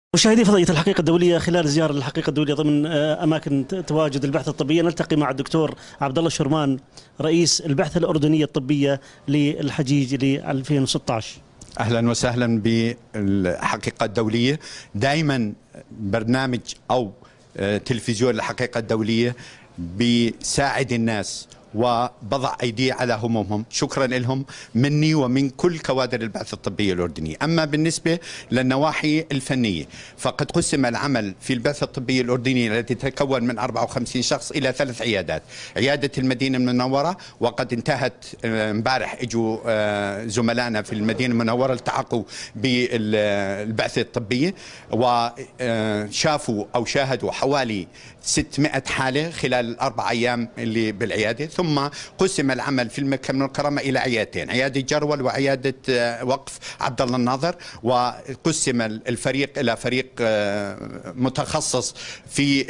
مشاهدي فضائية الحقيقة الدولية، خلال زيارة للحقيقة الدولية ضمن أماكن تواجد البحث الطبي، نلتقي مع الدكتور عبد الله الشرمان رئيس البعثة الأردنية الطبية للحجيج ل 2016. أهلا وسهلا بالحقيقة الدولية. دائما برنامج أو تلفزيون الحقيقة الدولية بيساعد الناس وبضع أيدي على همومهم. شكرا لهم مني ومن كل كوادر البعثة الطبية الأردنية. أما بالنسبة للنواحي الفنية فقد قسم العمل في البعثة الطبية الأردنية التي تتكون من 54 شخص إلى 3 عيادات. عيادة المدينة المنورة وقد انتهت امبارح، اجوا زملائنا في المدينة المنورة التحقوا بالبعثة الطبية وشافوا أو شاهدوا حوالي 600 حالة خلال ال4 أيام اللي بالعيادة. ثم قسم العمل في المكة المكرمة إلى عيادتين، عيادة جرول وعيادة وقف عبد الله الناظر، وقسم الفريق إلى فريق متخصص في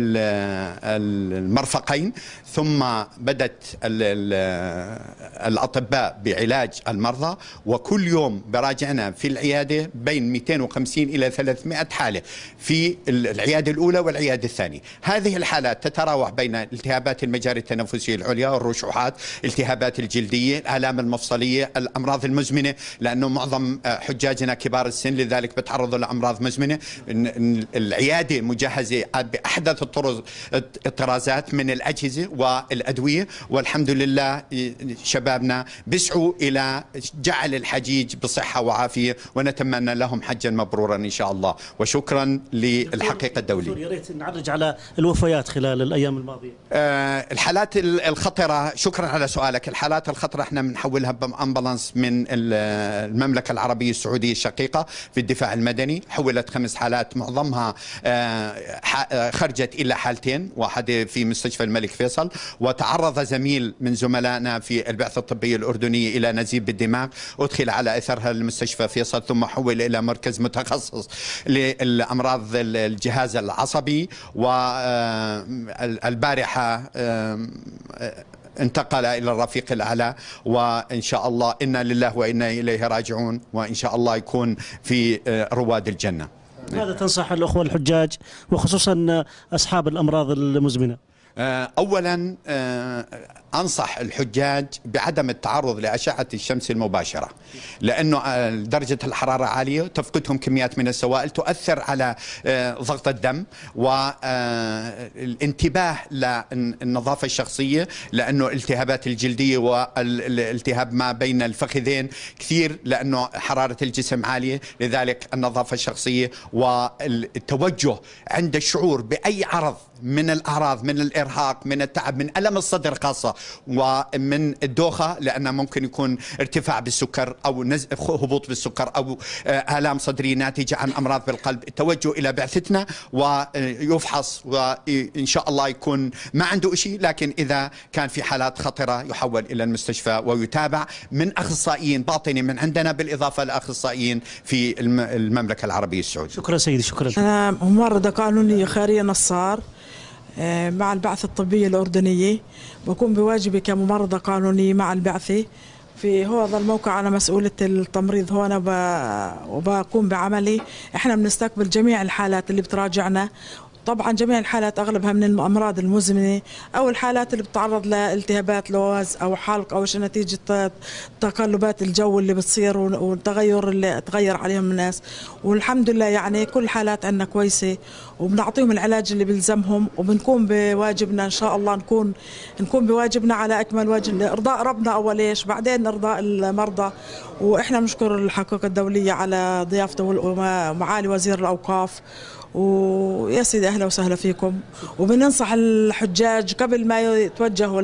المرفقين. ثم بدت الأطباء بعلاج المرضى، وكل يوم براجعنا في العيادة بين 250 إلى 300 حالة في العيادة الأولى والعيادة الثانية. هذه الحالات تتراوح بين التهابات المجاري التنفسية العليا، الرشوحات، التهابات الجلدية، الآلام المفصلية، الأمراض المزمنة، لأنه معظم حجاجنا كبار السن لذلك بتعرضوا لأمراض مزمنة. العيادة مجهزة بأحدث الطرازات من الأجهزة والأدوية، والحمد لله شبابنا بيسعوا إلى جعل الحجيج بصحة وعافية، ونتمنى لهم حجا مبرورا إن شاء الله. وشكرا للحقيقة الدولية. يا ريت نعرج على الوفيات خلال الأيام الماضية. الحالات الخطرة، شكرا على سؤالك. الحالات الخطرة احنا بنحولها بأمبولانس من المملكة العربية السعودية الشقيقة في الدفاع المدني. حولت 5 حالات، معظمها خرجت إلا حالتين، واحدة في مستشفى الملك فيصل، وتعرض زميل من زملائنا في البعثة الطبية الأردنية إلى نزيف بالدماغ، أدخل على أثرها لمستشفى فيصل، ثم حول إلى مركز متخصص للأمراض الجهاز العصبي. والبارحة انتقل إلى الرفيق الأعلى، وإن شاء الله إنا لله وإنا إليه راجعون، وإن شاء الله يكون في رواد الجنة. ماذا تنصح الأخوة الحجاج وخصوصا أصحاب الأمراض المزمنة؟ أولا أنصح الحجاج بعدم التعرض لأشعة الشمس المباشرة، لأنه درجة الحرارة عالية، تفقدهم كميات من السوائل تؤثر على ضغط الدم، والانتباه للنظافة الشخصية، لأنه الالتهابات الجلدية والالتهاب ما بين الفخذين كثير لأنه حرارة الجسم عالية. لذلك النظافة الشخصية والتوجه عند الشعور بأي عرض من الأعراض، من الإرهاق، من التعب، من ألم الصدر خاصة، ومن الدوخة، لأنه ممكن يكون ارتفاع بالسكر أو هبوط بالسكر أو آلام صدرية ناتجة عن أمراض بالقلب، التوجه إلى بعثتنا ويفحص، وإن شاء الله يكون ما عنده شيء، لكن إذا كان في حالات خطرة يحول إلى المستشفى ويتابع من أخصائيين باطني من عندنا، بالإضافة لأخصائيين في المملكة العربية السعودية. شكرا سيدي، شكرا. أنا ممرضة قانونية خيرية نصار مع البعثة الطبية الأردنية، بكون بواجبي كممرضة قانونية مع البعثة في هذا الموقع. أنا مسؤولة التمريض هون وبقوم بعملي. إحنا بنستقبل جميع الحالات اللي بتراجعنا، طبعا جميع الحالات أغلبها من الأمراض المزمنة أو الحالات اللي بتتعرض لالتهابات لوز أو حلق أو نتيجة تقلبات الجو اللي بتصير والتغير اللي تغير عليهم الناس. والحمد لله يعني كل الحالات عندنا كويسة، وبنعطيهم العلاج اللي بيلزمهم، وبنكون بواجبنا إن شاء الله نكون بواجبنا على أكمل وجه، إرضاء ربنا أول إيش، بعدين إرضاء المرضى. وإحنا بنشكر الحقيقة الدولية على ضيافته ومعالي وزير الأوقاف. ويا سيدي أهلا وسهلا فيكم. وبننصح الحجاج قبل ما يتوجهوا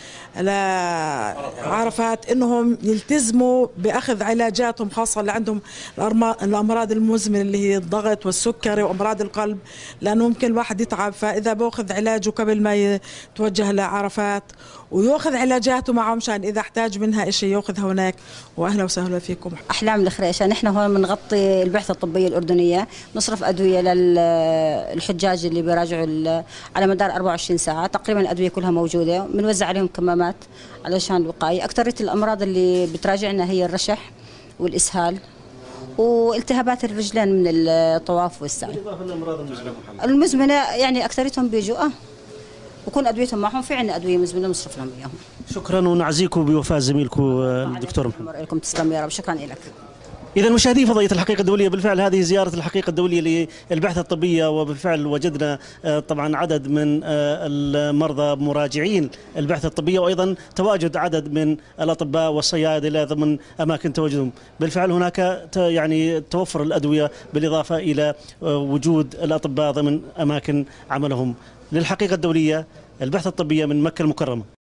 لعرفات إنهم يلتزموا بأخذ علاجاتهم، خاصة اللي عندهم الأمراض المزمنة اللي هي الضغط والسكري وأمراض القلب، لأنه ممكن الواحد يتعب. فإذا بأخذ علاجه قبل ما يتوجه لعرفات، ويأخذ علاجاته معه مشان إذا احتاج منها إشي يأخذها هناك. وأهلا وسهلا فيكم. أحلام الخريشة، نحن هون بنغطي البعثة الطبية الأردنية، نصرف أدوية للحجاج اللي بيراجعوا على مدار 24 ساعة. تقريبا الأدوية كلها موجودة، بنوزع عليهم كمامات علشان الوقاية. أكثرية الأمراض اللي بتراجعنا هي الرشح والإسهال والتهابات الرجلين من الطواف والسعي. بالإضافة للأمراض المزمنة يعني أكثرتهم بيجوا وكون أدويتهم معهم، في عندنا أدوية مزمنة نصرف لهم إياهم. شكرا ونعزيكم بوفاة زميلكم الدكتور محمد. لكم تسلم يا رب، شكرا لك. إذا مشاهدي فضائية الحقيقة الدولية، بالفعل هذه زيارة الحقيقة الدولية للبعثة الطبية، وبالفعل وجدنا طبعا عدد من المرضى مراجعين البعثة الطبية، وأيضا تواجد عدد من الأطباء والصيادلة ضمن أماكن تواجدهم. بالفعل هناك يعني توفر الأدوية بالإضافة إلى وجود الأطباء ضمن أماكن عملهم. للحقيقة الدولية، البعثة الطبية من مكة المكرمة.